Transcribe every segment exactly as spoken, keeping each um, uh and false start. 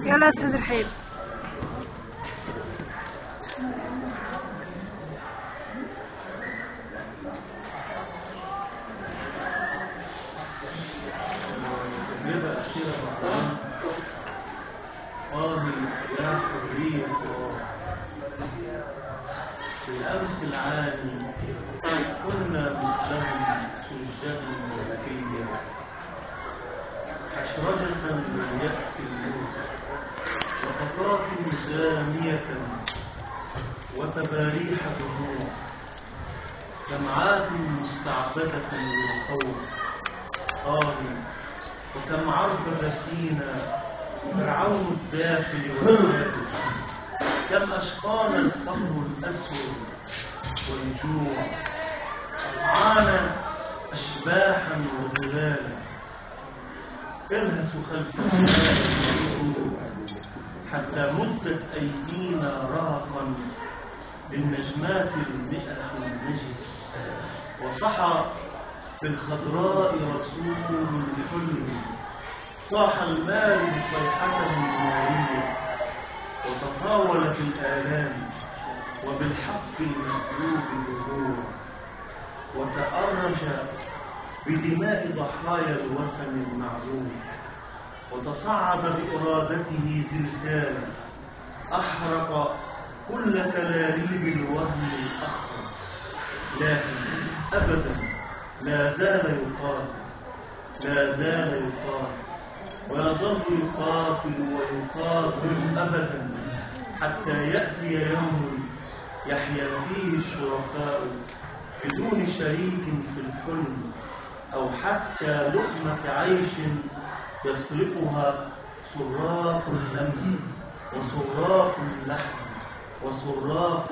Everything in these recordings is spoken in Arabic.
يلا يا استاذ رحيل. تجربة أخيرة بعدين قاضي يا حرية بالأمس العالي كنا مثلهم سجدا وبكيا حشرجة من يأس الموت وقطات دامية وتباريح دموع دمعات مستعبدة للخوف قاضي وكم عربد فينا فرعون الداخل والخارج كم أشقانا القمر الأسود والجوع أضعانا أشباحا وظلالا تلهث خلف الجبال حتى مدت أيدينا رهقا بالنجمات المئة النجس وصحى في الخضراء رسول الحلم صاح المال بصيحته النارية وتطاولت الآلام وبالحق المسلوب الظهور وتأرج بدماء ضحايا الوثن المعزول وتصعد بإرادته زلزالا أحرق كل كلاليب الوهم الأخر لكن أبدا لا زال يقاتل لا زال يقاتل ويظل يقاتل ويقاتل أبدا حتى يأتي يوم يحيا فيه الشرفاء بدون شريك في الحلم أو حتى لقمة عيش يسرقها سراق الأمس وسراق اللحم وسراق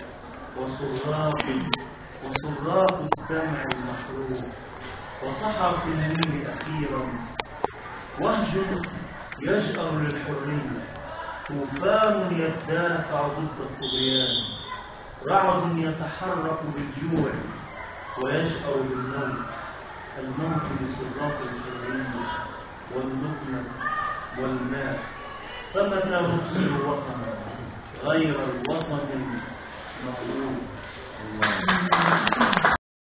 وسراق وسراق الدمع المحروق وصحى في النيل أخيرا وهج يجأر للحرية طوفان يدافع ضد الطغيان رعد يتحرك بالجوع ويجأر بالموت الموت لسراق الحرية واللقمة والماء فمتى نبصر وطنا غير الوطن المغلوب